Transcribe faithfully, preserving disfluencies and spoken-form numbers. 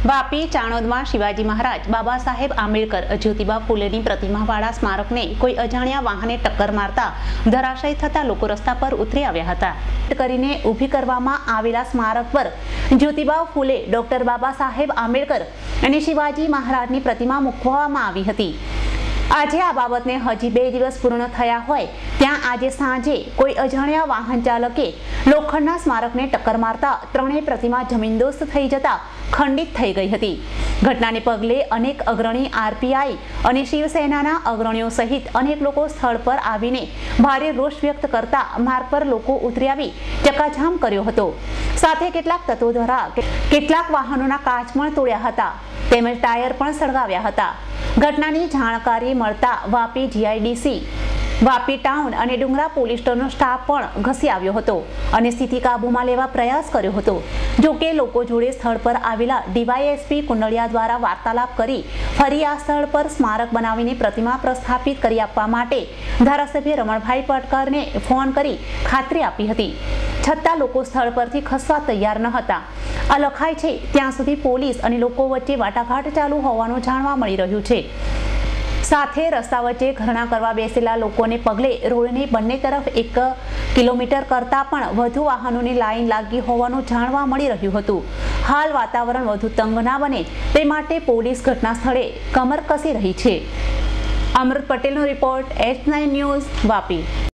વાપી ચાણોદમાં શિવાજી મહારાજ, બાબા સાહેબ આંબેડકર, જ્યોતિબા ફૂલેની પ્રતિમાવાળા સ્મારકને કોઈ અજાણ્યા વાહને ટક્કર મારતા ધરાશયી થતા લોકો રસ્તા પર ઉતરી આવ્યા હતા. કરીને ઊભી કરવામાં આવેલા સ્મારક પર જ્યોતિબા ફૂલે, ડોક્ટર બાબા સાહેબ આંબેડકર અને શિવાજી મહારાજની પ્રતિમા મૂકવામાં આવી હતી. આજે આ બાબતને હજી બે દિવસ પૂર્ણ થયા હોય ત્યાં આજે સાંજે કોઈ અજાણ્યા વાહન ચાલકે લોખંડના સ્મારકને ટક્કર મારતા ત્રણેય પ્રતિમા જમીનદોસ્ત થઈ જતા ખંડિત થઈ ગઈ હતી. ઘટનાને પગલે અનેક અગ્રણી આરપીઆઈ અને શિવસેનાના અગ્રણીઓ સહિત અનેક લોકો સ્થળ પર આવીને ભારે રોષ વ્યક્ત કરતા માર્ગ પર લોકો ઉતરી આવી ચક્કાજામ કર્યો હતો. સાથે કેટલાક તત્વો દ્વારા કેટલાક વાહનોના કાચ પણ તોડ્યા હતા તેમજ ટાયર પણ સળગાવ્યા હતા. ઘટનાની જાણકારી મળતા વાપી જીઆઈડીસી, વાપી ટાઉન અને ડુંગરા પોલીસ સ્ટેશનનો સ્ટાફ પણ ઘસી આવ્યો હતો અને સ્થિતિ કાબૂમાં લેવા પ્રયાસ કર્યો હતો. જોકે લોકો જોડે સ્થળ પર આવેલા ડીવાયએસપી કુંડળિયા દ્વારા વાર્તાલાપ કરી ફરી આ સ્થળ પર સ્મારક બનાવીને પ્રતિમા પ્રસ્થાપિત કરી આપવા માટે ધારાસભ્ય રમણભાઈ પટકરને ફોન કરી ખાતરી આપી હતી. છતાં લોકો સ્થળ પરથી ખસવા તૈયાર ન હતા. આ લખાય છે ત્યાં સુધી પોલીસ અને લોકો વચ્ચે વાટાઘાટ ચાલુ હોવાનું જાણવા મળી રહ્યું છે. સાથે રસ્તા વચ્ચે ધરણા કરવા બેસેલા લોકોને પગલે રોડની બંને તરફ એક કિલોમીટર કરતાં પણ વધુ વાહનોની લાઈન લાગી હોવાનું જાણવા મળી રહ્યું હતું. હાલ વાતાવરણ વધુ તંગ ના બને તે માટે પોલીસ ઘટના સ્થળે કમર કસી રહી છે. અમૃત પટેલનો report, H nine news, Vapi.